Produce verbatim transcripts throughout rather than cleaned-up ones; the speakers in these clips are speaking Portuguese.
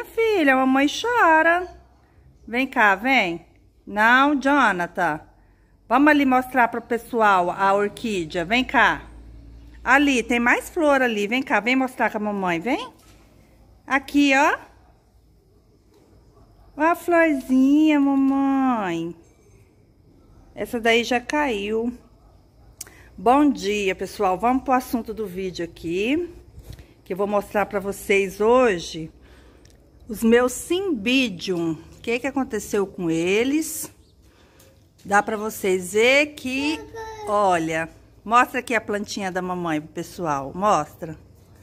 minha filha, a mamãe chora. Vem cá, vem. Não, Jonathan. Vamos ali mostrar para o pessoal a orquídea. Vem cá. Ali, tem mais flor ali. Vem cá, vem mostrar com a mamãe, vem. Aqui, ó. Ó a florzinha, mamãe. Essa daí já caiu. Bom dia, pessoal. Vamos pro assunto do vídeo aqui. Que eu vou mostrar para vocês hoje os meus Cymbidium. O que que aconteceu com eles? Dá para vocês ver que, olha, mostra aqui a plantinha da mamãe pro pessoal, mostra.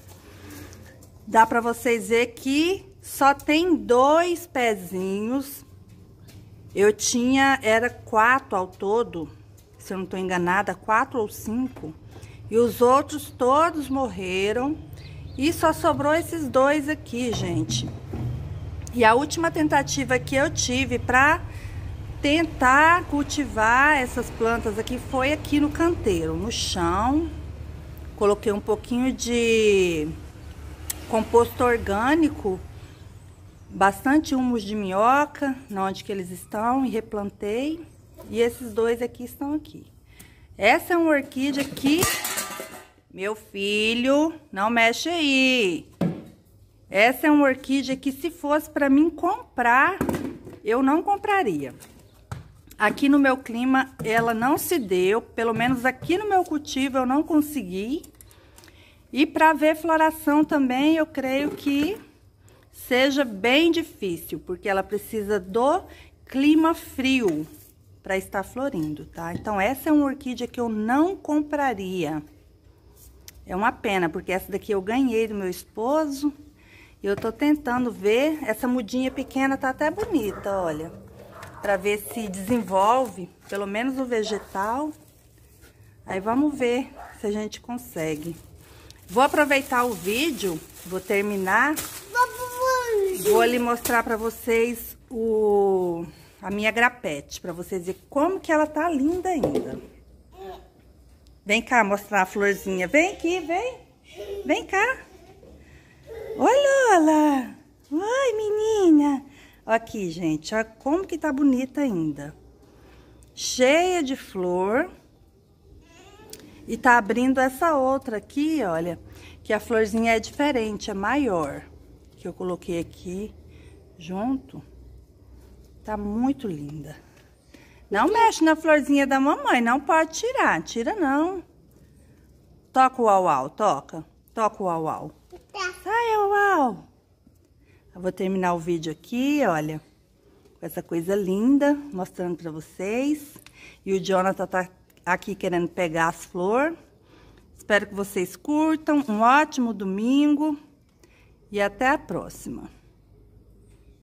Dá para vocês ver que só tem dois pezinhos. Eu tinha, era quatro ao todo, se eu não tô enganada, quatro ou cinco. E os outros todos morreram. E só sobrou esses dois aqui, gente. E a última tentativa que eu tive para tentar cultivar essas plantas aqui foi aqui no canteiro, no chão. Coloquei um pouquinho de composto orgânico, bastante humus de minhoca, onde que eles estão, e replantei. E esses dois aqui estão aqui. Essa é uma orquídea que... Meu filho, não mexe aí. Essa é uma orquídea que, se fosse para mim comprar, eu não compraria. Aqui no meu clima, ela não se deu. Pelo menos aqui no meu cultivo, eu não consegui. E para ver floração também, eu creio que seja bem difícil, porque ela precisa do clima frio para estar florindo, tá? Então, essa é uma orquídea que eu não compraria. É uma pena, porque essa daqui eu ganhei do meu esposo. E eu tô tentando ver. Essa mudinha pequena tá até bonita, olha. Pra ver se desenvolve, pelo menos o vegetal. Aí vamos ver se a gente consegue. Vou aproveitar o vídeo, vou terminar. Vou ali mostrar pra vocês o, a minha grapete, pra vocês verem como que ela tá linda ainda. Vem cá mostrar a florzinha. Vem aqui, vem. Vem cá. Oi, Lola. Oi, menina. Aqui, gente, olha como que tá bonita ainda. Cheia de flor. E tá abrindo essa outra aqui, olha, que a florzinha é diferente, é maior. Que eu coloquei aqui junto. Tá muito linda. Não mexe na florzinha da mamãe, não pode tirar, tira não. Toca o au-au, toca. Toca o au-au. Sai, au-au. Eu vou terminar o vídeo aqui, olha, com essa coisa linda, mostrando pra vocês. E o Jonathan tá aqui querendo pegar as flores. Espero que vocês curtam, um ótimo domingo e até a próxima.